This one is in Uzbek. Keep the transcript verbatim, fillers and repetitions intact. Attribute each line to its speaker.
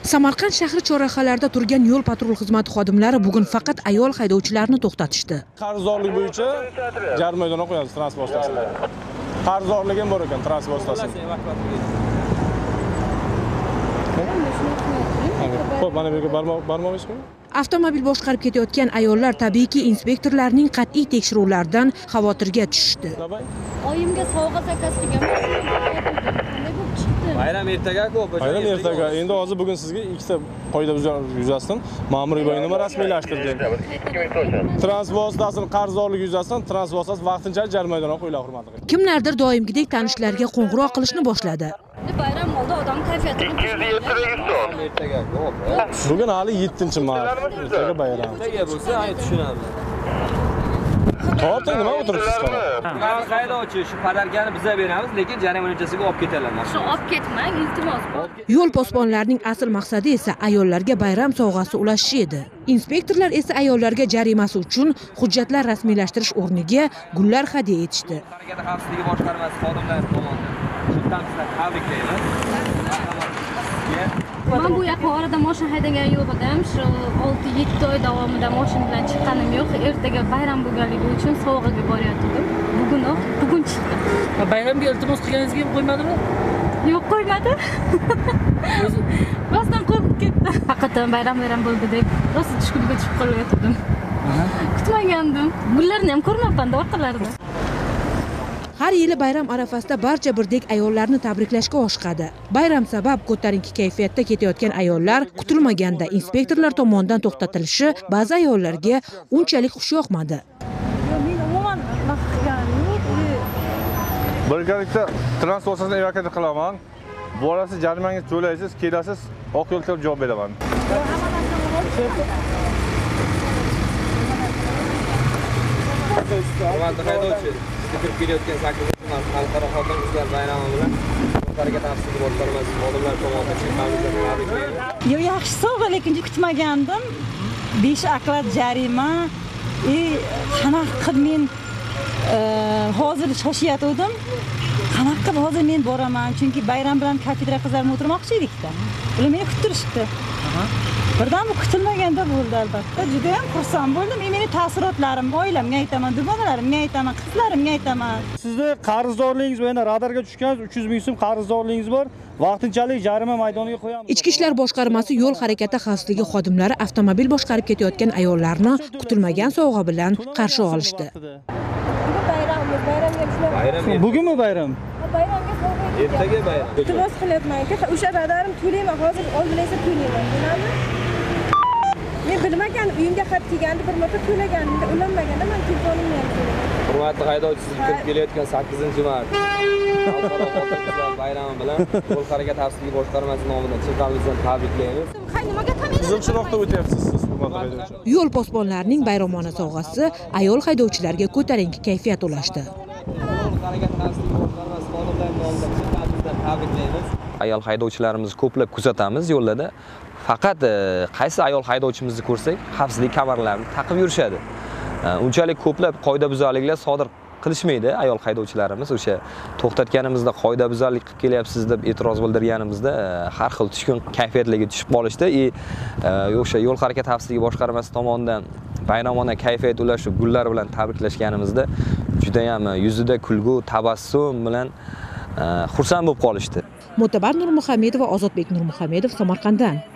Speaker 1: Samarqand shahri chorrahalarida turgan yo'l patrul xizmati xodimlari bugun faqat ayol haydovchilarni to'xtatishdi.
Speaker 2: Qarzdorlik bo'yicha jarmaydon qo'yamiz transport vositasini. Qarzdorlik ham bor ekan transport vositasini. Xo'p, mana bu yerga bormoqchimisiz?
Speaker 1: Avtomobil boshqarib ketayotgan ayollar tabiiyki inspektorlarning qat'iy tekshiruvlaridan xavotirga tushishdi.
Speaker 3: Oyimga sovg'a zakaz qilganman.
Speaker 4: Bayram ertaga-ku,
Speaker 2: Bayram ertaga. Endi hozir bugun sizga ikkita qoida yuzasidan ma'muriy bayonnoma rasmiylashtirdik. Transport vositasini qarzdorligi yuzasidan transport vositasi vaqtinchalik jarmaydonga qo'yiladi, hurmatli.
Speaker 1: Kimlardir doimgidek tanishlarga qo'ng'iroq qilishni boshladi.
Speaker 3: Bayram oldi odam kayfiyatini
Speaker 4: ikki yuz yetti ertaga-ku.
Speaker 2: Bugun hali yettinchi mart. Ertaga bayram.
Speaker 4: Ertaga bo'lsa, ay tushunamiz.
Speaker 2: Torting nima o'tiribsiz?
Speaker 4: Haydovchi shu padarkani biza beramiz, lekin jarima o'ljasiga olib ketalar.
Speaker 3: Shu olib ketmang, iltimos.
Speaker 1: Yo'l posbonlarining asl maqsadi esa ayollarga bayram sovg'asi ulashish edi. Inspektorlar esa ayollarga jarimasi uchun hujjatlar rasmiylashtirish o'rniga gullar hadya etishdi.
Speaker 4: Harakati xavfsizligi boshqarmasi xodimlari tomonidan shundan sizlarni tabriklaymiz.
Speaker 3: Men bu yoqqa orada mashina haydagan yo'q edim. Shu olti yetti oy davomida mashina bilan chiqqanim yo'q. Ertaga bayram bo'lganligi uchun sovg'aga borayotgandim. Bugunoq, bugun chiqdim.
Speaker 5: Bayramga iltimos qilganingizga ham qo'ymadimi?
Speaker 3: Yo'q, qo'ymadi. Rostdan qo'rqib ketdim. Faqat bayram bayram bo'ldi deb rosa tushkunga tushib qolayotgandim. Kutmagandim. Gullarni ham ko'rmabman-da orqalarida.
Speaker 1: Har yili bayram arafasida barcha birdek ayollarni tabriklashga oshiqadi. Bayram sabab ko'tarinki kayfiyatda ketayotgan ayollar kutilmaganda inspektorlar tomonidan to'xtatilishi ba'zi ayollarga unchalik xush yoqmadi.
Speaker 2: Birgalikda transport vositasini evakuatsiya qilaman. Borasiz jarimangizni to'laysiz, kelasiz, oq yo'l qilib javob beraman.
Speaker 4: Hurmatli haydovchi, kirib kelayotgan sakkizinchi mart xalqaro xotin qizlar bayrami bilan harakat xavfsizligi boshqarmasi xodimlari tomonidan chiqqanimizda tabriklaymiz.
Speaker 6: Yo, yaxshi sovg'a, lekin kutmagandim. besh oklad jarima. E, qanaqa qilib men hozir shoshyotgandim. Qanaqa qilib hozir men boraman, chunki bayram bilan kafedra qizlarni o'tirmoqchi edik-da. Ular meni kuttirishdi. Birdan bu kutilmaganda bo'ldi albatta. Juda ham xursand bo'ldim. Mening ta'sirotlarim oilamga aytaman, dugonalarimga aytaman, qizlarimga aytaman.
Speaker 7: Sizning qarzdorligingiz va yana radarga tushgansiz uch yuz ming so'm qarzdorligingiz bor. Vaqtinchalik jarima maydoniga qo'yamiz.
Speaker 1: Ichki ishlar boshqarmasi yo'l harakati xavfsizligi xodimlari avtomobil boshqarib ketayotgan ayollarni kutilmagan sovg'a bilan qarshi olishdi.
Speaker 7: Bugunmi bayram?
Speaker 3: Bayramga sovg'a.
Speaker 4: Ertaga bayram.
Speaker 8: Iltimos qilyapman. O'sha radarim to'layman, hozir oldinlaysa to'layman. Bilammi? Men bilmagan, uyimga xat kelganda bir marta to'laganimda ulanmaganda men telefonimni ham to'layman.
Speaker 4: Hurmatli haydovchi, siz kirib kelayotgan sakkizinchi mart xalqaro xotin qizlar bayrami bilan yo'l harakati xavfsizligi boshqarmasi nomidan chiqqanimizdan tabriklaymiz.
Speaker 2: Qizil chiroqda o'tyapsiz siz, hurmatli haydovchi.
Speaker 1: Yo'l posbonlarining bayramona sovg'asi ayol haydovchilarga ko'tarinki kayfiyat ulashdi.
Speaker 4: Harakat xavfsizligi boshqarmasi xodimlari nomidan chiqqanimizdan tabriklaymiz. Ayol haydovchilarimizni ko'plab kuzatamiz yo'llarda. Faqat qaysi ayol haydovchimizni ko'rsak, xavfsizlik kamarlarini taqib yurishadi. Unchalik ko'plab qoidabuzarliklar sodir qilishmaydi ayol haydovchilarimiz. O'sha to'xtatganimizda qoidabuzarlik qilib kelyapsiz deb e'tiroz bildirganimizda har xil tushkun kayfiyatlarga tushib qolishdi. E, o'sha yo'l harakati xavfsizligi boshqarmasi tomonidan bayramona kayfiyat ulashib gullar bilan tabriklashganimizda juda ham yuzida kulgu, tabassum bilan xursand bo'lib qolishdi.
Speaker 1: Mo'tabar Nurmuhamedov va Ozodbek Nurmuhamedov Samarqanddan.